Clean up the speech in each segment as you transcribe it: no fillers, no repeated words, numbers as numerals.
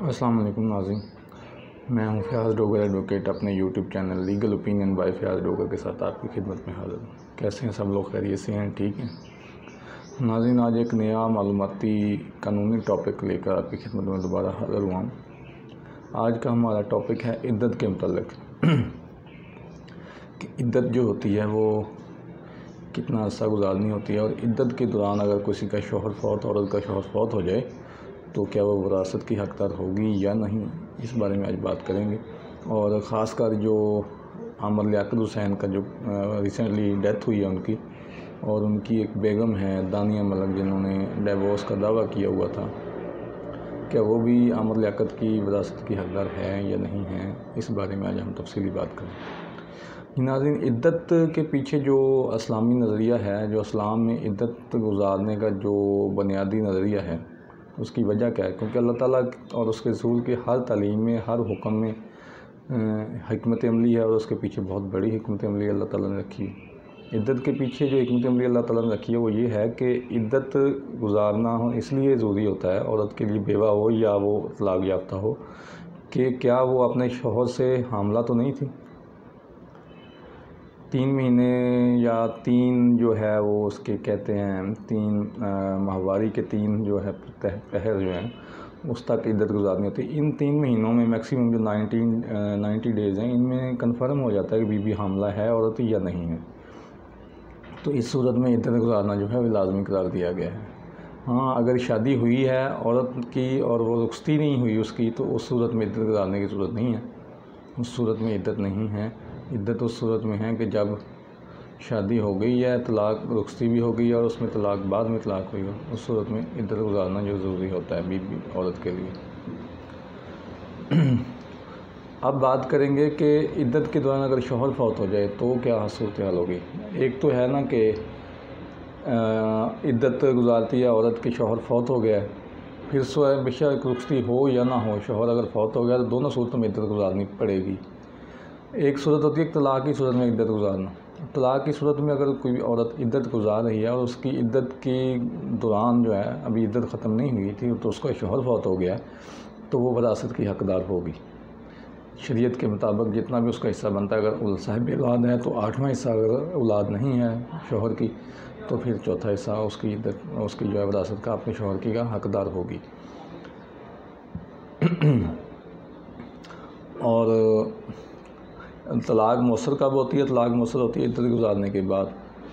السلام علیکم ناظرین، میں ہوں فیاض ڈوگر ایڈوکیٹ، اپنے YouTube channel legal opinion by Fayyaz Dogar کے ساتھ آپ کی خدمت میں حاضر ہوں۔ کیسے ہیں سب لوگ؟ خیریت سے ہیں؟ ٹھیک ہیں ناظرین؟ آج ایک نیا معلوماتی قانونی ٹاپک لے کر آپ کی خدمت میں دوبارہ حاضر ہوا ہوں۔ آج کا ہمارا ٹاپک ہے عدت کے متعلق کہ عدت جو ہوتی ہے وہ کتنا عرصہ گزارنی ہوتی ہے، اور عدت کے دوران اگر کسی کا شوہر فوت، عورت کا شوہر فوت ہو جائے تو کیا وہ وراثت کی حقدار ہوگی یا نہیں، اس بارے میں آج بات کریں گے۔ اور خاص کر جو عامر لیاقت حسین کا جو ریسنٹلی ڈیتھ ہوئی ہے ان کی، اور ان کی ایک بیگم ہے دانیہ ملک جنہوں نے ڈیورس کا دعویٰ کیا ہوا تھا، کیا وہ بھی عامر لیاقت کی وراثت کی حقدار ہے یا نہیں ہے، اس بارے میں آج ہم تفصیلی بات کریں۔ ناظرین، عدت کے پیچھے جو اسلامی نظریہ ہے، جو اسلام میں عدت گزارنے کا جو بنیادی نظریہ ہے، اس کی وجہ کیا ہے؟ کیونکہ اللہ تعالیٰ اور اس کے رسول کے ہر تعلیم میں، ہر حکم میں حکمت عملی ہے، اور اس کے پیچھے بہت بڑی حکمت عملی اللہ تعالیٰ نے رکھی ہے۔ عدت کے پیچھے جو حکمت عملی اللہ تعالیٰ نے رکھی ہے وہ یہ ہے کہ عدت گزارنا اس لیے ضروری ہوتا ہے عورت کے لیے، بیوہ ہو یا وہ طلاق یافتہ ہو، کہ کیا وہ اپنے شوہر سے حاملہ تو نہیں تھی؟ 3 مہینے یا 3 جو ہے وہ اس کے کہتے ہیں 3 ماہواری کے 3 جو ہے پہر جو ہیں اس تک عدت گزارنی ہوتی ہے۔ ان 3 مہینوں میں میکسیمم جو 90 ڈیز ہیں، ان میں کنفرم ہو جاتا ہے کہ بیوی حاملہ ہے عورت یا نہیں ہے، تو اس صورت میں عدت گزارنا جو ہے وہ لازمی قرار دیا گیا ہے۔ ہاں، اگر شادی ہوئی ہے عورت کی اور وہ رخصتی نہیں ہوئی اس کی، تو اس صورت میں عدت گزارنے کی صورت نہیں ہے، اس صورت میں عدت نہیں ہے۔ عدت اس صورت میں ہے کہ جب شادی ہو گئی ہے، طلاق رخصتی بھی ہو گئی ہے اور اس میں طلاق بعد میں طلاق ہوئی ہو، اس صورت میں عدت گزارنا جو ضروری ہوتا ہے بیوی عورت کے لیے۔ اب بات کریں گے کہ عدت کے دوران اگر شوہر فوت ہو جائے تو کیا صورتحال ہوگی۔ ایک تو ہے نا کہ عدت گزارتی ہے عورت کے شوہر فوت ہو گیا ہے، پھر بے شک رخصتی ہو یا نہ ہو، شوہر اگر فوت ہو گیا تو دونوں صورتوں میں عدت گزارنی پڑے گی۔ ایک صورت ہوتی ہے طلاق کی صورت میں عدت گزارنا۔ طلاق کی صورت میں اگر کوئی عورت عدت گزار رہی ہے اور اس کی عدت کے دوران جو ہے ابھی عدت ختم نہیں ہوئی تھی تو اس کا شوہر فوت ہو گیا تو وہ وراثت کی حقدار ہوگی۔ شریعت کے مطابق جتنا بھی اس کا حصہ بنتا ہے، اگر صاحب اولاد ہے تو 8واں حصہ، اگر اولاد نہیں ہے شوہر کی تو پھر 4تھا حصہ اس کی جو ہے وراثت کا اپنے شوہر کی کا حقدار ہوگی۔ اور طلاق مؤثر کب ہوتی ہے؟ طلاق مؤثر ہوتی ہے عدت گزارنے کے بعد۔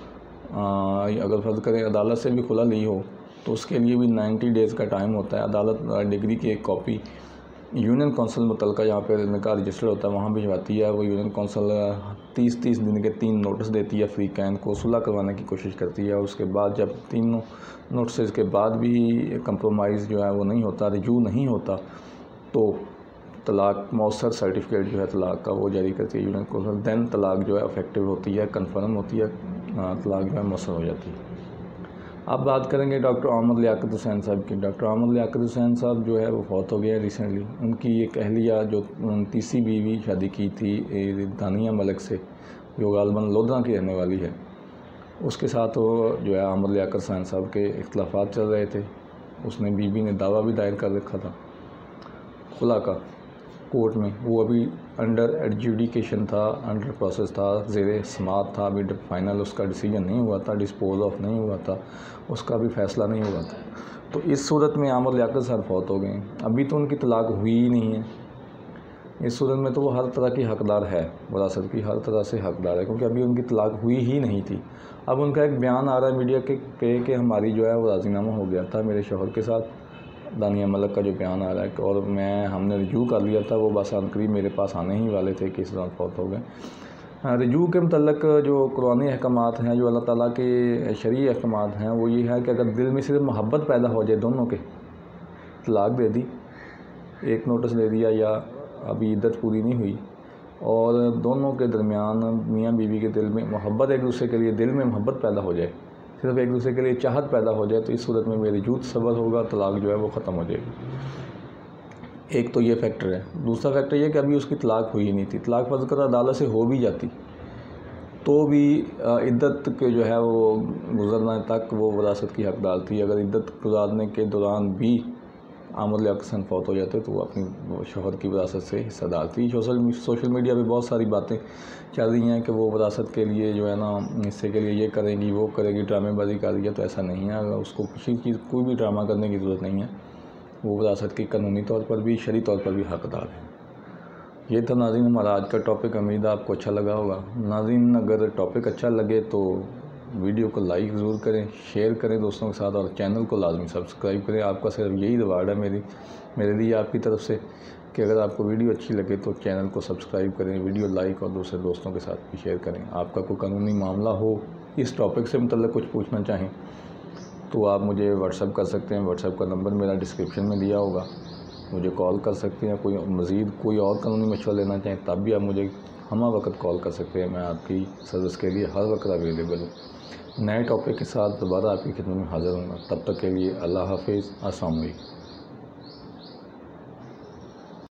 اگر فرض کریں عدالت سے بھی خلا لی ہو تو اس کے لیے بھی 90 ڈیز کا ٹائم ہوتا ہے۔ عدالت ڈگری کی ایک کاپی یونین کونسل متعلقہ جہاں پہ نکاح رجسٹر ہوتا ہے وہاں بھجواتی ہے، وہ یونین کونسل 30 دن کے 3 نوٹس دیتی ہے فریقین کو، صلح کروانے کی کوشش کرتی ہے، اور اس کے بعد جب 3 نوٹسز کے بعد بھی کمپرومائز جو ہے وہ نہیں ہوتا، رجوع نہیں ہوتا، تو طلاق مؤثر سرٹیفکیٹ جو ہے طلاق کا وہ جاری کرتی ہے یونین کونسل، دین طلاق جو ہے افیکٹو ہوتی ہے، کنفرم ہوتی ہے، طلاق جو ہے مؤثر ہو جاتی ہے۔ اب بات کریں گے ڈاکٹر عامر لیاقت حسین صاحب کی۔ ڈاکٹر عامر لیاقت حسین صاحب جو ہے وہ فوت ہو گئے ہیں ریسنٹلی۔ ان کی ایک اہلیہ جو 30 بیوی شادی کی تھی دانیہ ملک سے، جو غالباً لودھنا کی رہنے والی ہے، اس کے ساتھ وہ جو ہے عامر لیاقت حسین صاحب کے اختلافات چل رہے تھے۔ اس نے بیوی نے دعویٰ بھی دائر کر رکھا تھا خلا کا کورٹ میں، وہ ابھی انڈر ایڈجوڈیکیشن تھا، انڈر پروسیس تھا، زیر سماعت تھا، ابھی فائنل اس کا ڈیسیجن نہیں ہوا تھا، ڈسپوز آف نہیں ہوا تھا، اس کا بھی فیصلہ نہیں ہوا تھا۔ تو اس صورت میں عامر لیاقت صاحب فوت ہو گئے ہیں، ابھی تو ان کی طلاق ہوئی ہی نہیں ہے۔ اس صورت میں تو وہ ہر طرح کی حقدار ہے، وراثت کی ہر طرح سے حقدار ہے، کیونکہ ابھی ان کی طلاق ہوئی ہی نہیں تھی۔ اب ان کا ایک بیان آ رہا ہے میڈیا پہ کہ ہماری جو ہے وہ راضی نامہ ہو گیا تھا میرے شوہر کے ساتھ، دانیہ ملک کا جو بیان آ رہا ہے، اور ہم نے رجوع کر لیا تھا، وہ بس عنقریب میرے پاس آنے ہی والے تھے کہ اس طرح فوت ہو گئے۔ رجوع کے متعلق جو قرآنی احکامات ہیں، جو اللہ تعالیٰ کے شرعی احکامات ہیں، وہ یہ ہے کہ اگر دل میں صرف محبت پیدا ہو جائے دونوں کے، طلاق دے دی، ایک نوٹس دے دیا یا ابھی عدت پوری نہیں ہوئی، اور دونوں کے درمیان میاں بیوی کے دل میں محبت، ایک دوسرے کے لیے دل میں محبت پیدا ہو جائے، صرف ایک دوسرے کے لیے چاہت پیدا ہو جائے، تو اس صورت میں رجوع تصور ہوگا، طلاق جو ہے وہ ختم ہو جائے گی۔ ایک تو یہ فیکٹر ہے۔ دوسرا فیکٹر یہ کہ ابھی اس کی طلاق ہوئی نہیں تھی، طلاق فرض کر عدالت سے ہو بھی جاتی تو بھی عدت کے جو ہے وہ گزرنے تک وہ وراثت کی حقدار تھی۔ اگر عدت گزارنے کے دوران بھی آمد لیاقت فوت ہو جاتے تو وہ اپنی شوہر کی وراثت سے حصہ دار تھی۔ سوشل میڈیا پہ بہت ساری باتیں چل رہی ہیں کہ وہ وراثت کے لیے جو ہے نا حصے کے لیے یہ کرے گی وہ کرے گی، ڈرامے بازی کر رہی ہے، تو ایسا نہیں ہے۔ اگر اس کو کسی چیز کوئی بھی ڈرامہ کرنے کی ضرورت نہیں ہے، وہ وراثت کی قانونی طور پر بھی شرعی طور پر بھی حقدار ہے۔ یہ تھا ناظرین ہمارا آج کا ٹاپک، امید ہے آپ کو اچھا لگا ہوگا۔ ناظرین اگر ٹاپک اچھا لگے تو ویڈیو کو لائک ضرور کریں، شیئر کریں دوستوں کے ساتھ، اور چینل کو لازمی سبسکرائب کریں۔ آپ کا صرف یہی ریوارڈ ہے میرے لیے آپ کی طرف سے کہ اگر آپ کو ویڈیو اچھی لگے تو چینل کو سبسکرائب کریں، ویڈیو لائک اور دوسرے دوستوں کے ساتھ بھی شیئر کریں۔ آپ کا کوئی قانونی معاملہ ہو، اس ٹاپک سے متعلق کچھ پوچھنا چاہیں تو آپ مجھے واٹس ایپ کر سکتے ہیں۔ واٹس ایپ کا نمبر میرا ڈسکرپشن میں دیا ہوگا، مجھے کال کر سکتے ہیں۔ کوئی اور قانونی مشورہ لینا چاہیں تب بھی آپ مجھے ہمہ وقت کال کر سکتے ہیں، میں آپ کی سروس کے لیے ہر وقت اویلیبل ہوں۔ نئے ٹاپک کے ساتھ دوبارہ آپ کی خدمت میں حاضر ہوں گا، تب تک کے لیے اللہ حافظ، السلام علیکم۔